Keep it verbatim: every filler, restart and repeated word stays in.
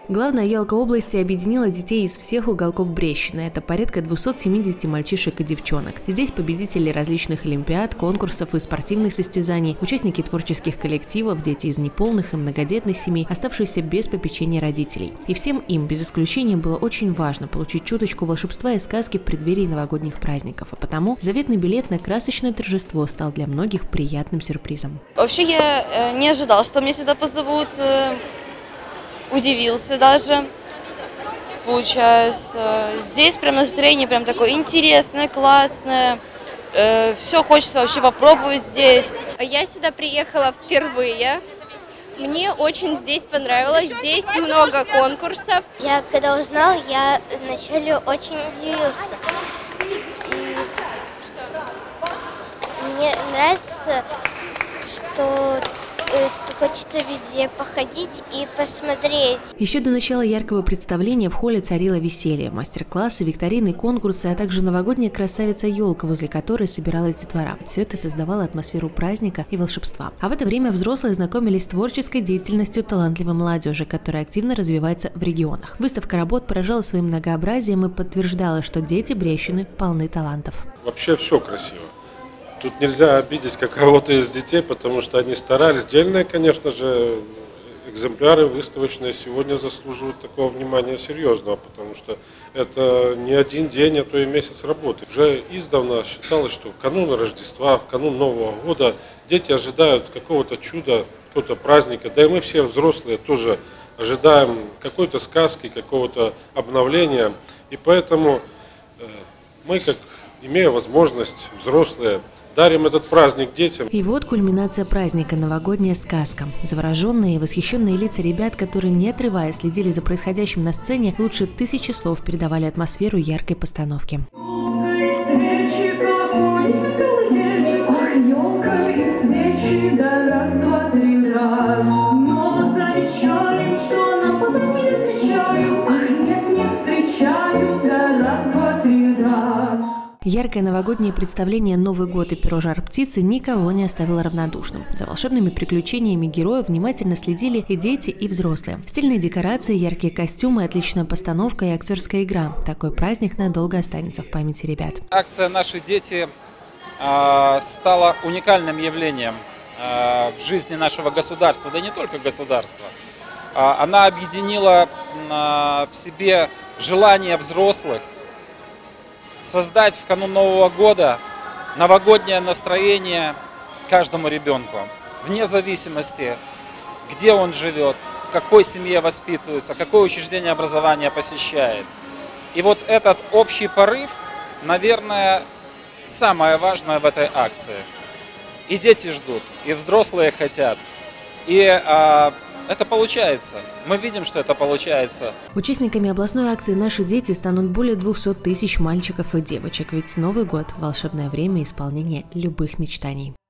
Главная елка области объединила детей из всех уголков Брещины. Это порядка двухсот семидесяти мальчишек и девчонок. Здесь победители различных олимпиад, конкурсов и спортивных состязаний, участники творческих коллективов, дети из неполных и многодетных семей, оставшиеся без попечения родителей. И всем им, без исключения, было очень важно получить чуточку волшебства и сказки в преддверии новогодних праздников. А потому заветный билет на красочное торжество стал для многих приятным сюрпризом. Вообще я не ожидал, что меня сюда позовут. Удивился даже, получается. Здесь прям настроение прям такое интересное, классное. Э, все хочется вообще попробовать здесь. Я сюда приехала впервые. Мне очень здесь понравилось. Здесь много конкурсов. Я когда узнал, я вначале очень удивился. И мне нравится, что хочется везде походить и посмотреть. Еще до начала яркого представления в холле царило веселье, мастер-классы, викторины, конкурсы, а также новогодняя красавица-елка, возле которой собиралась детвора. Все это создавало атмосферу праздника и волшебства. А в это время взрослые знакомились с творческой деятельностью талантливой молодежи, которая активно развивается в регионах. Выставка работ поражала своим многообразием и подтверждала, что дети Брещины полны талантов. Вообще все красиво. Тут нельзя обидеть кого-то из детей, потому что они старались. Отдельные, конечно же, экземпляры выставочные сегодня заслуживают такого внимания серьезного, потому что это не один день, а то и месяц работы. Уже издавна считалось, что в канун Рождества, в канун Нового года дети ожидают какого-то чуда, какого-то праздника. Да и мы все взрослые тоже ожидаем какой-то сказки, какого-то обновления. И поэтому мы, как имея возможность, взрослые, дарим этот праздник детям. И вот кульминация праздника – новогодняя сказка. Завороженные и восхищенные лица ребят, которые, не отрываясь, следили за происходящим на сцене, лучше тысячи слов передавали атмосферу яркой постановки. Яркое новогоднее представление «Новый год» и «Перо Жар-птицы» никого не оставило равнодушным. За волшебными приключениями героев внимательно следили и дети, и взрослые. Стильные декорации, яркие костюмы, отличная постановка и актерская игра. Такой праздник надолго останется в памяти ребят. Акция «Наши дети» э, стала уникальным явлением э, в жизни нашего государства, да не только государства. Э, она объединила э, в себе желание взрослых создать в канун Нового года новогоднее настроение каждому ребенку, вне зависимости, где он живет, в какой семье воспитывается, какое учреждение образования посещает. И вот этот общий порыв, наверное, самое важное в этой акции. И дети ждут, и взрослые хотят, и а, это получается. Мы видим, что это получается. Участниками областной акции «Наши дети» станут более двухсот тысяч мальчиков и девочек. Ведь Новый год – волшебное время исполнения любых мечтаний.